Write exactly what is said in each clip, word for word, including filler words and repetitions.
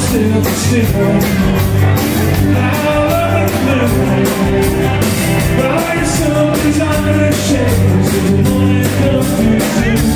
still, still I love you. Buy yourself designer shades and the morning comes to you.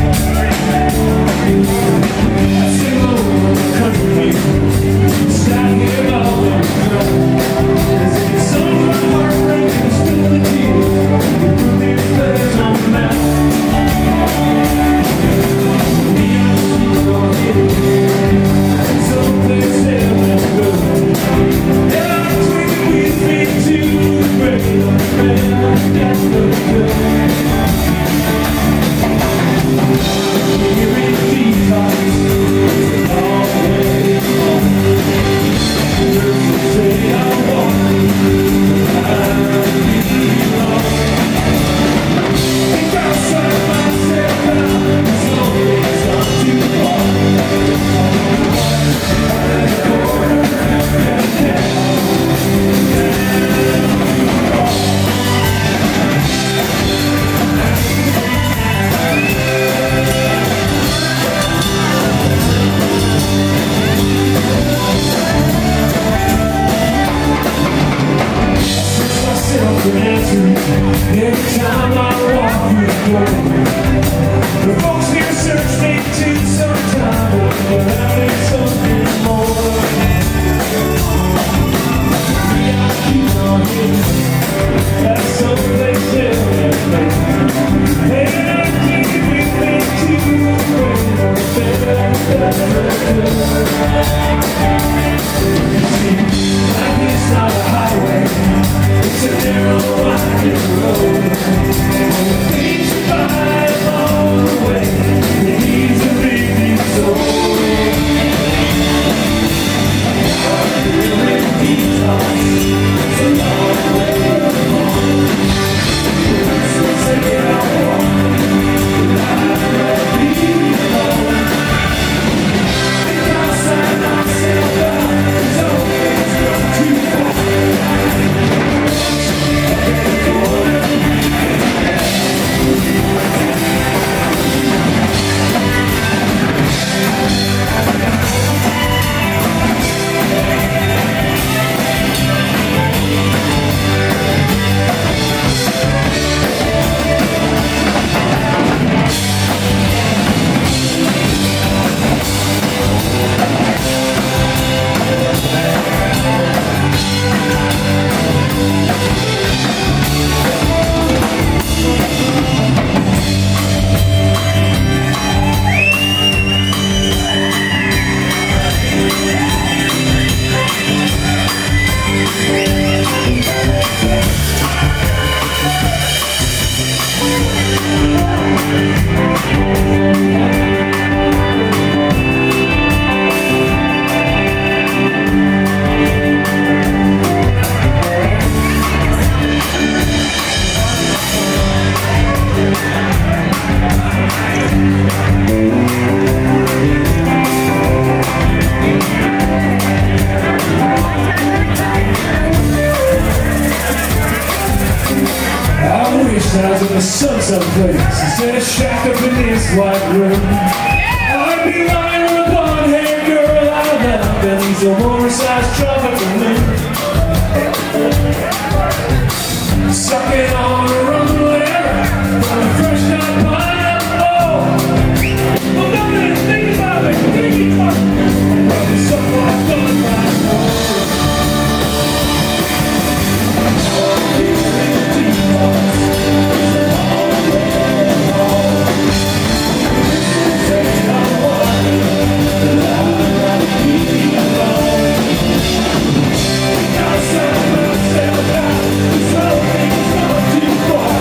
I sing over the country, stand here all alone. Singing songs of heartbreak and still the tears. You put me flares on the map. Every time I walk through the door, the folks here search me too sometimes, but I need something more. Yeah, I keep on getting at someplace else. And I keep with me too, life is not a highway, it's a narrow winding road. Things you buy along the way, it needs a big soul. Feeling detox, it's a long way home. So say I want, but I'd rather be alone. Think outside myself out, it's always gone too far. I was in the sun someplace instead of shack up in this white room. I'd be lying with a blonde-haired girl out loud, and these oversized tropical men sucking on a rumbler from a fresh night pineapple. Well, nothing to think about it, think about it. Probably something I've done right now. So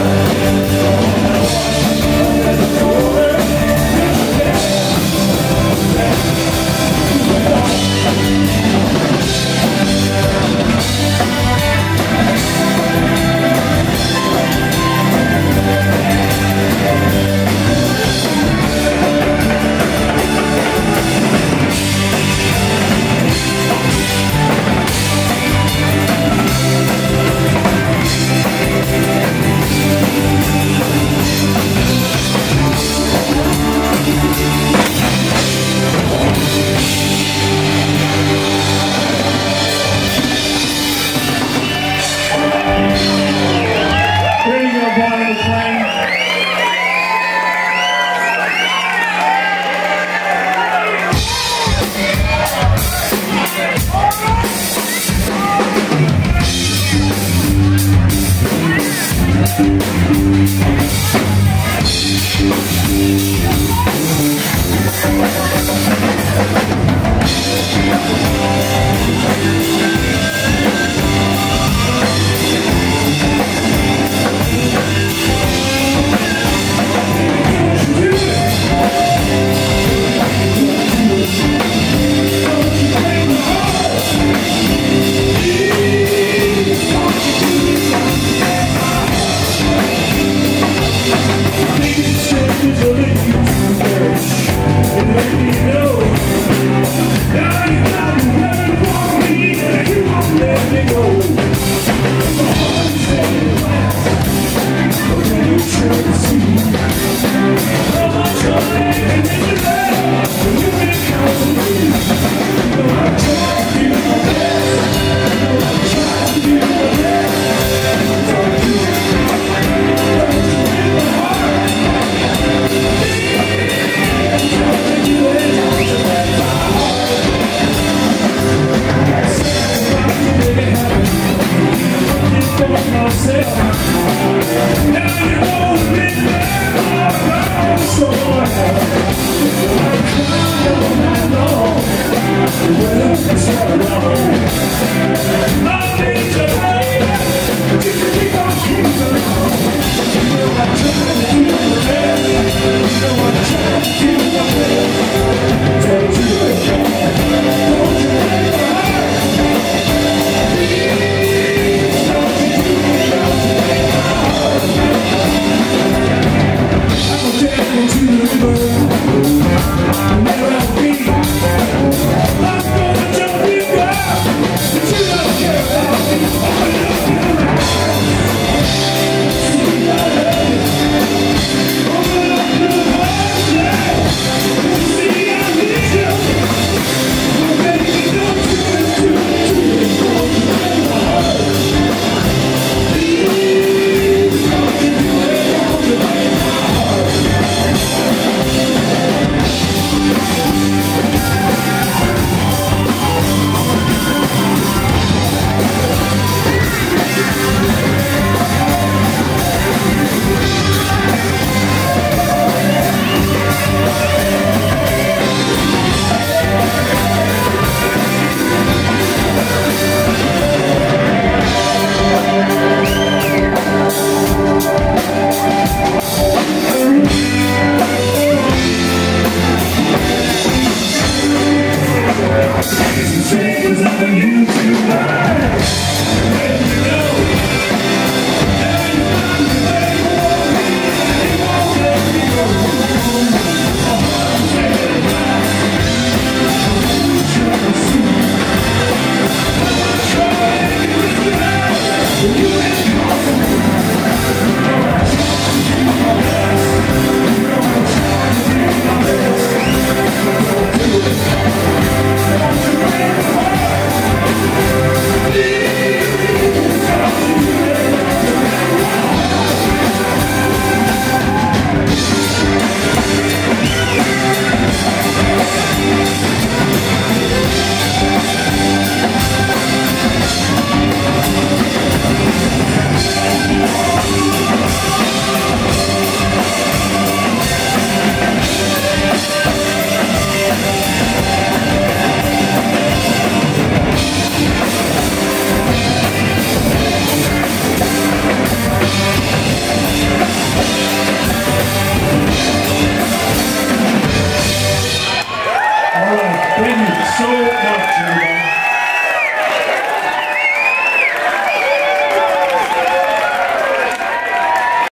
Thank you so much, everybody.